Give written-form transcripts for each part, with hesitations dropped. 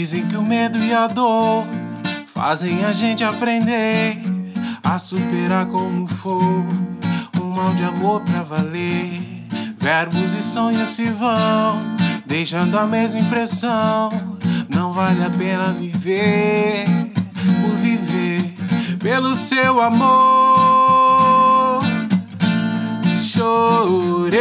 Dizem que o medo e a dor fazem a gente aprender a superar como for um mal de amor pra valer. Verbos e sonhos se vão, deixando a mesma impressão. Não vale a pena viver por viver. Pelo seu amor chorei,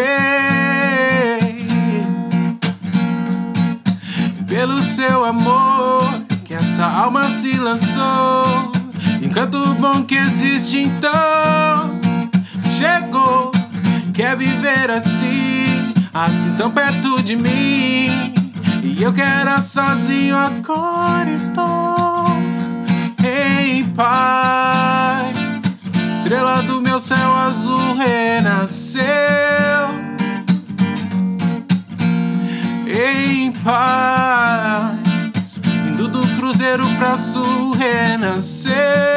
pelo seu amor que essa alma se lançou. Encanto bom que existe então chegou. Quer viver assim, assim tão perto de mim. E eu que era sozinho agora estou em paz. Estrela do meu céu azul renasceu em paz. Indo do cruzeiro pra sul renasceu.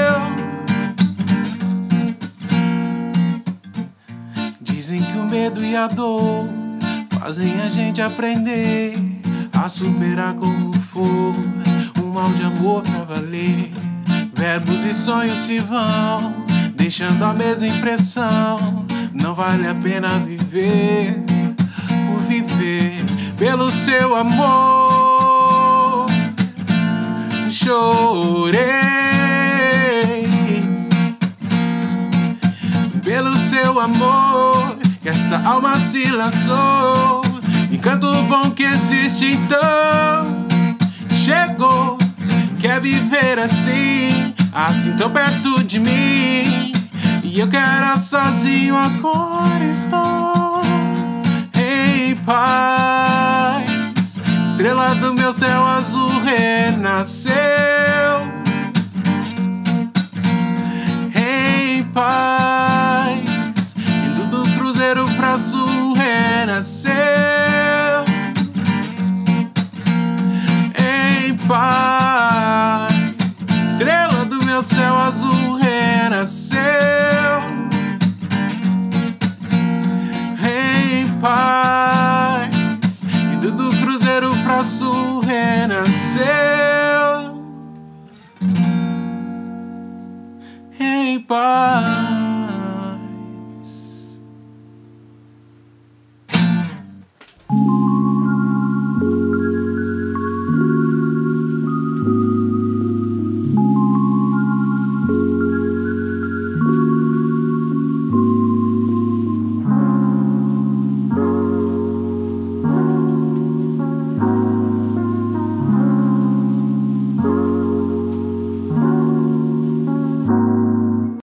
Dizem que o medo e a dor fazem a gente aprender a superar como for um mal de amor pra valer. Verbos e sonhos se vão, deixando a mesma impressão. Não vale a pena viver por viver. Pelo seu amor chorei, pelo seu amor que essa alma se lançou. Encanto bom que existe então chegou. Quer viver assim, assim tão perto de mim. E eu que era sozinho agora estou em paz. Estrela do meu céu azul renasceu em paz. Indo do cruzeiro pra sul renasceu em paz. Estrela do meu céu azul renasceu em paz. Indo do cruzeiro pra sul renasceu em paz.